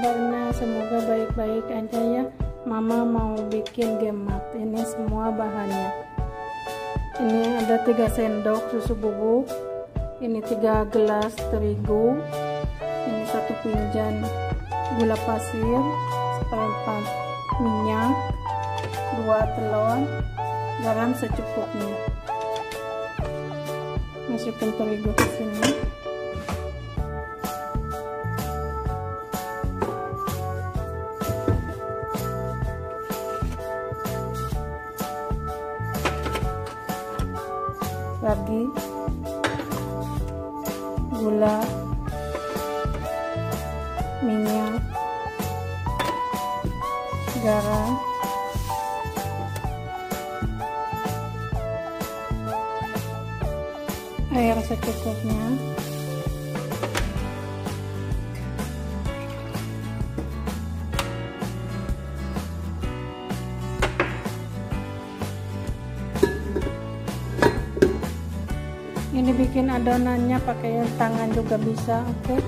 kabarnya? Semoga baik-baik aja ya. Mama mau bikin gemat. Ini semua bahannya. Ini ada 3 sendok susu bubuk. Ini 3 gelas terigu. Ini 1 pinggan gula pasir, seperempat minyak, 2 telur, garam secukupnya. Masukkan terigu ke sini. Lagi gula, minyak, garam, air secukupnya. Ini bikin adonannya pakai tangan juga bisa, oke?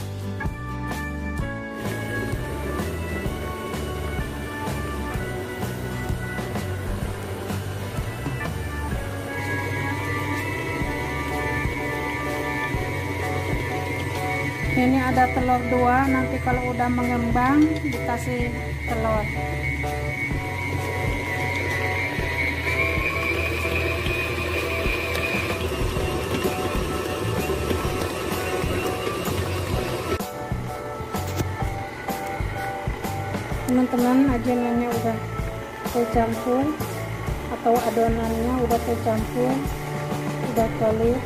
Ini ada telur 2, nanti kalau udah mengembang dikasih telur. Teman-teman, adonannya udah tercampur atau adonannya udah tercampur, udah cair.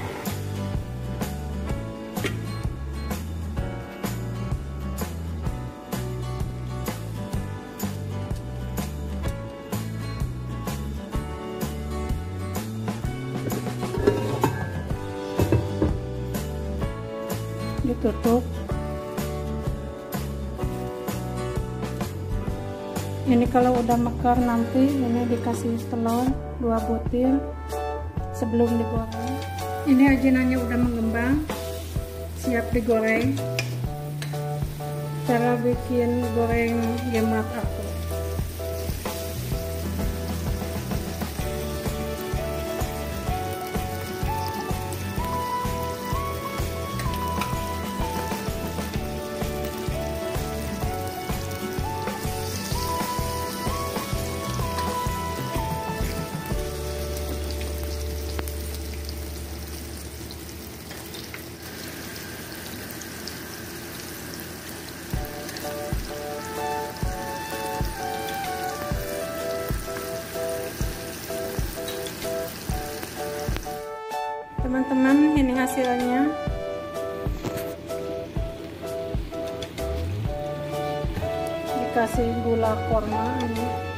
Ditutup. Ini kalau udah mekar nanti ini dikasih telur 2 butir sebelum digoreng. Ini adonannya udah mengembang, siap digoreng. Cara bikin goreng gemat aku. Teman-teman, ini hasilnya. Dikasih gula korma ini.